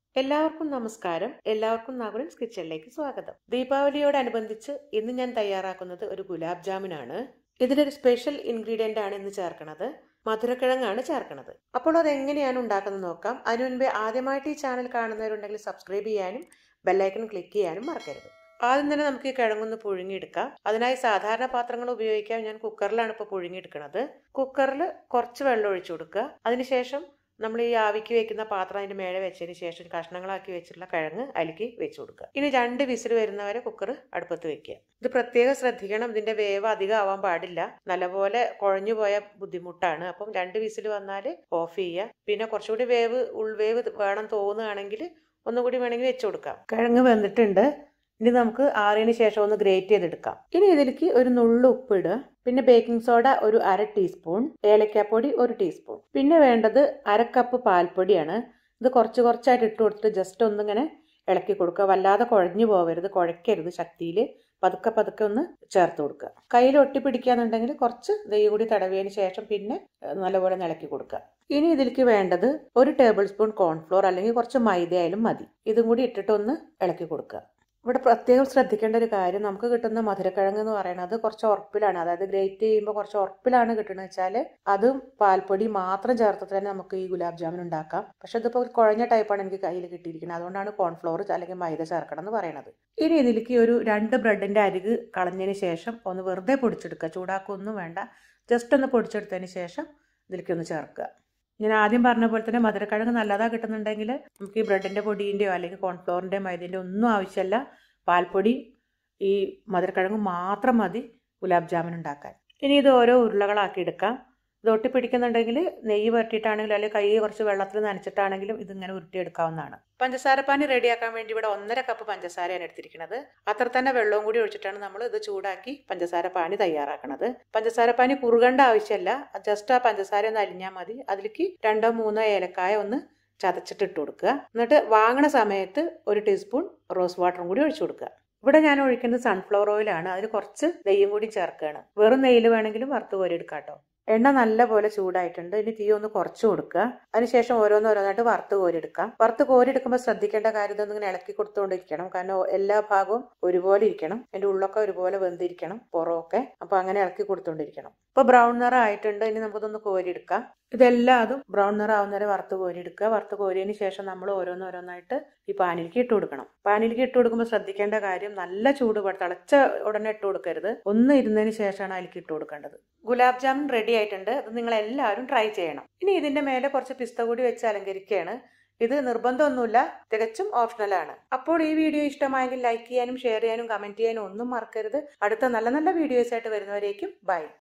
എല്ലാവർക്കും നമസ്കാരം. എല്ലാവർക്കും നാകുലൻസ് കിച്ചണിലേക്ക് സ്വാഗതം. ദീപാവലിയോടനുബന്ധിച്ച് ഇന്ന് ഞാൻ തയ്യാറാക്കുന്നത് ഒരു ഗുലാബ് ജാമുനാണ്. ഇതിലൊരു സ്പെഷ്യൽ ഇൻഗ്രീഡിയന്റ് ആണ് ഇന്ന് ചേർക്കുന്നത്. മധുരക്കിഴങ്ങാണ് ചേർക്കുന്നത്. അപ്പോൾ അത് എങ്ങനെയാണ് ഉണ്ടാക്കുന്നത് നോക്കാം. അതിനു മുൻപേ ആദ്യമായിട്ട് ഈ ചാനൽ കാണുന്നവരുണ്ടെങ്കിൽ സബ്സ്ക്രൈബ് ചെയ്യാനും ബെല്ലൈക്കൺ ക്ലിക്ക് ചെയ്യാനും മറക്കരുത്. ആദ്യം തന്നെ നമുക്ക് ഈ കിഴങ്ങൊന്ന് പുഴുങ്ങിയെടുക്കാം. അതിനായി സാധാരണ പാത്രങ്ങൾ ഉപയോഗിക്കാൻ ഞാൻ കുക്കറിലാണ് ഇപ്പോൾ പുഴുങ്ങിയെടുക്കുന്നത്. കുക്കറിൽ കുറച്ച് വെള്ളം ഒഴിച്ചു കൊടുക്കുക. അതിനുശേഷം നമ്മൾ ഈ ആവിക്ക് വെക്കുന്ന പാത്രം അതിന്റെ മേലെ വെച്ചതിന് ശേഷം കഷ്ണങ്ങളാക്കി വെച്ചിട്ടുള്ള കിഴങ്ങ് അതിലേക്ക് വെച്ചു കൊടുക്കുക. ഇനി 2 വിസിൽ വരുന്നവരെ കുക്കർ അടുപ്പത്ത് വെക്കുക. ഇത് പ്രത്യേകം ശ്രദ്ധിക്കണം, ഇതിന്റെ വേവ് അധികം ആവാൻ പാടില്ല. നല്ലപോലെ കുഴഞ്ഞു പോയ ബുദ്ധിമുട്ടാണ്. അപ്പം 2 വിസിൽ വന്നാൽ ഓഫ് ചെയ്യുക. പിന്നെ കുറച്ചുകൂടി ഉൾവേവ് വേണം തോന്നുകയാണെങ്കിൽ ഒന്നുകൂടി വേണമെങ്കിൽ വെച്ചു കൊടുക്കാം. കിഴങ്ങ് വെന്തിട്ടുണ്ട്. ഇനി നമുക്ക് ആറിയതിന് ശേഷം ഒന്ന് ഗ്രേറ്റ് ചെയ്തെടുക്കാം. ഇനി ഇതിലേക്ക് ഒരു നുള്ളു ഉപ്പ് ഇടുക. പിന്നെ ബേക്കിംഗ് സോഡ ഒരു 1/2 ടീസ്പൂൺ, ഏലക്കാപ്പൊടി 1 ടീസ്പൂൺ. പിന്നെ വേണ്ടത് 1/2 കപ്പ് പാൽപ്പൊടിയാണ്. ഇത് കുറച്ചായിട്ട് ഇട്ട് കൊടുത്തിട്ട് ജസ്റ്റ് ഒന്നിങ്ങനെ ഇളക്കി കൊടുക്കുക. വല്ലാതെ കുഴഞ്ഞു പോകരുത്, കുഴക്കരുത്. ശക്തിയിൽ പതുക്കെ ഒന്ന് ചേർത്ത് കൊടുക്കുക. കയ്യിൽ ഒട്ടിപ്പിടിക്കാന്നുണ്ടെങ്കിൽ കുറച്ച് നെയ്യ് കൂടി തടവിയതിന് ശേഷം പിന്നെ നല്ലപോലെ ഇളക്കി കൊടുക്കുക. ഇനി ഇതിലേക്ക് വേണ്ടത് 1 ടേബിൾ സ്പൂൺ കോൺഫ്ലോർ അല്ലെങ്കിൽ കുറച്ച് മൈദ ആയാലും മതി. ഇതും കൂടി ഇട്ടിട്ട് ഒന്ന് ഇളക്കി കൊടുക്കുക. ഇവിടെ പ്രത്യേകം ശ്രദ്ധിക്കേണ്ട ഒരു കാര്യം, നമുക്ക് കിട്ടുന്ന മധുരക്കിഴങ്ങ് എന്ന് പറയുന്നത് കുറച്ച് ഉറപ്പിലാണ്, അതായത് ഗ്രേറ്റ് ചെയ്യുമ്പോൾ കുറച്ച് ഉറപ്പിലാണ് കിട്ടുന്നത് വെച്ചാൽ അതും പാൽപ്പൊടി മാത്രം ചേർത്തിട്ട് തന്നെ നമുക്ക് ഈ ഗുലാബ് ജാമുൻ ഉണ്ടാക്കാം. പക്ഷെ ഇതിപ്പോൾ കുഴഞ്ഞ ടൈപ്പാണ് എനിക്ക് കയ്യിൽ കിട്ടിയിരിക്കുന്നത്. അതുകൊണ്ടാണ് കോൺഫ്ലോർ അല്ലെങ്കിൽ മൈദ ചേർക്കണം എന്ന് പറയുന്നത്. ഇനി ഇതിലേക്ക് ഒരു 2 ബ്രെഡിന്റെ അരിക് കളഞ്ഞതിന് ശേഷം ഒന്ന് വെറുതെ പൊടിച്ചെടുക്കുക. ചൂടാക്കൊന്നും വേണ്ട, ജസ്റ്റ് ഒന്ന് പൊടിച്ചെടുത്തതിന് ശേഷം ഇതിലേക്ക് ഒന്ന് ചേർക്കുക. ഞാൻ ആദ്യം പറഞ്ഞ പോലെ തന്നെ മധുരക്കിഴങ്ങ് നല്ലതാ കിട്ടുന്നുണ്ടെങ്കിൽ നമുക്ക് ഈ ബ്രെഡിന്റെ പൊടിൻ്റെയോ അല്ലെങ്കിൽ കോൺഫ്ലോറിന്റെയോ മൈദൻ്റെയോ ഒന്നും ആവശ്യമില്ല. പാൽപ്പൊടി ഈ മധുരക്കിഴങ്ങ് മാത്രം മതി ഗുലാബ് ജാമുൻ ഉണ്ടാക്കാൻ. ഇനി ഇത് ഓരോ ഉരുളകളാക്കി എടുക്കാം. ഇത് ഒട്ടിപ്പിടിക്കുന്നുണ്ടെങ്കിൽ നെയ്യ് വരട്ടിയിട്ടാണെങ്കിലും അല്ലെങ്കിൽ കൈ കുറച്ച് വെള്ളത്തിൽ നനച്ചിട്ടാണെങ്കിലും ഇതിങ്ങനെ ഉരുട്ടിയെടുക്കാവുന്നതാണ്. പഞ്ചസാരപ്പാനി റെഡിയാക്കാൻ വേണ്ടി ഇവിടെ 1.5 കപ്പ് പഞ്ചസാരയാണ് എടുത്തിരിക്കുന്നത്. അത്ര തന്നെ വെള്ളവും കൂടി ഒഴിച്ചിട്ടാണ് നമ്മൾ ഇത് ചൂടാക്കി പഞ്ചസാരപ്പാനി തയ്യാറാക്കുന്നത്. പഞ്ചസാരപ്പാനി കുറുകേണ്ട ആവശ്യമില്ല, ജസ്റ്റ് ആ പഞ്ചസാര ഒന്ന് അലിഞ്ഞാൽ മതി. അതിലേക്ക് 2-3 ഏലക്കായ ഒന്ന് ചതച്ചിട്ട് ഇട്ട് കൊടുക്കുക. എന്നിട്ട് വാങ്ങണ സമയത്ത് 1 ടീസ്പൂൺ റോസ് വാട്ടറും കൂടി ഒഴിച്ചു കൊടുക്കുക. ഇവിടെ ഞാൻ ഒഴിക്കുന്നത് സൺഫ്ലവർ ഓയിലാണ്. അതിൽ കുറച്ച് നെയ്യും കൂടി ചേർക്കുകയാണ്. വെറും നെയ്യിൽ വേണമെങ്കിലും വറുത്ത് കോരി എടുക്കാം കേട്ടോ. എണ്ണ നല്ല പോലെ ചൂടായിട്ടുണ്ട്. ഇനി തീ ഒന്ന് കുറച്ച് കൊടുക്കുക. അതിനുശേഷം ഓരോന്നായിട്ട് വറുത്ത് കോരിയെടുക്കാം. വറുത്ത് കോരിയെടുക്കുമ്പോൾ ശ്രദ്ധിക്കേണ്ട കാര്യം, ഇതൊന്നിങ്ങനെ ഇളക്കി കൊടുത്തുകൊണ്ടിരിക്കണം. കാരണം എല്ലാ ഭാഗവും ഒരുപോലെ ഇരിക്കണം, അതിന്റെ ഉള്ളൊക്കെ ഒരുപോലെ വെന്തിരിക്കണം, പുറമൊക്കെ. അപ്പൊ അങ്ങനെ ഇളക്കി കൊടുത്തുകൊണ്ടിരിക്കണം. ഇപ്പൊ ബ്രൗൺ നിറം ആയിട്ടുണ്ട്. ഇനി നമുക്കിതൊന്ന് കോരിയെടുക്കാം. ഇതെല്ലാതും ബ്രൗൺ നിറം ആവുന്നവരെ വറുത്ത് കോരിയെടുക്കുക. വറുത്ത് കോരിയതിന് ശേഷം നമ്മൾ ഓരോന്നായിട്ട് ഈ പാനിലേക്ക് ഇട്ട് കൊടുക്കണം. പാനിലേക്ക് ഇട്ട് കൊടുക്കുമ്പോൾ ശ്രദ്ധിക്കേണ്ട കാര്യം, നല്ല ചൂട് തിളച്ച ഉടനെ ഇട്ട് കൊടുക്കരുത്. ഒന്ന് ഇരുന്നതിന് ശേഷമാണ് അതിലേക്ക് ഇട്ട് കൊടുക്കേണ്ടത്. ഗുലാബ് ജാമുൻ റെഡി ആയിട്ടുണ്ട്. ഇത് നിങ്ങൾ എല്ലാവരും ട്രൈ ചെയ്യണം. ഇനി ഇതിന്റെ മേലെ കുറച്ച് പിസ്ത കൂടി വെച്ച് അലങ്കരിക്കുകയാണ്. ഇത് നിർബന്ധമൊന്നുമില്ല, തികച്ചും ഓപ്ഷണലാണ്. അപ്പോൾ ഈ വീഡിയോ ഇഷ്ടമായെങ്കിൽ ലൈക്ക് ചെയ്യാനും ഷെയർ ചെയ്യാനും കമന്റ് ചെയ്യാനും ഒന്നും മറക്കരുത്. അടുത്ത നല്ല വീഡിയോസ് ആയിട്ട് വരുന്നവരേക്കും ബൈ.